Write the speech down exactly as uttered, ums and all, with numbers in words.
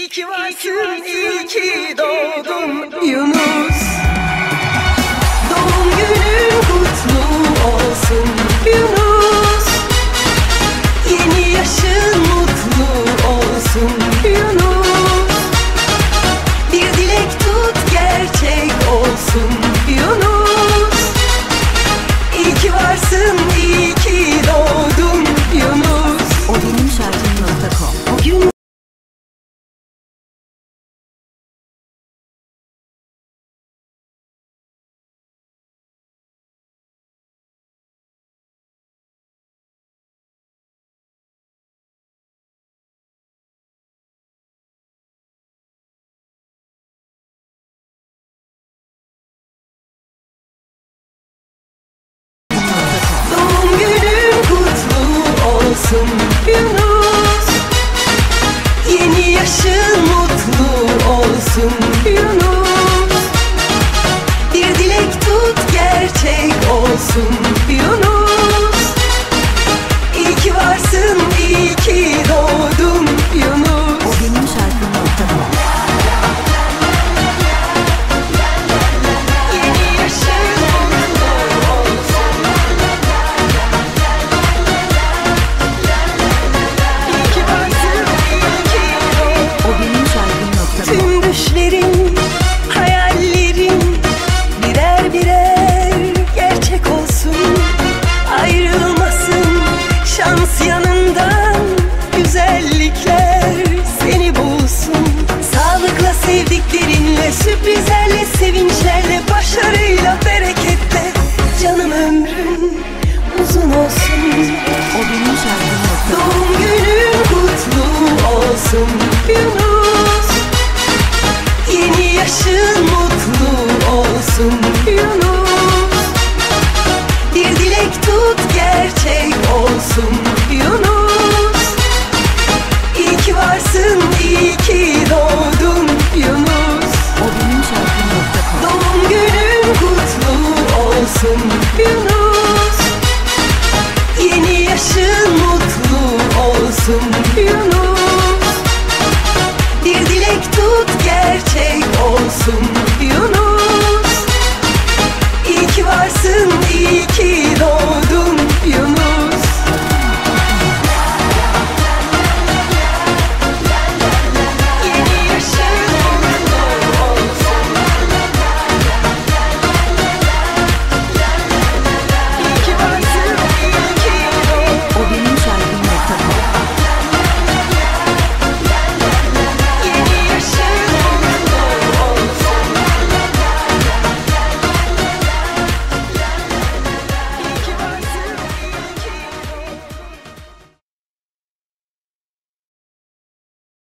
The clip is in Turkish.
İyi ki varsın, iyi ki doğdun Yunus. Doğum günün kutlu olsun Yunus. Yeni yaşın mutlu olsun Yunus. Bir dilek tut gerçek olsun Yunus. İyi ki varsın, iyi ki doğdun Yunus. O benim şarkım nokta com. O gün Yunus, yeni yaşın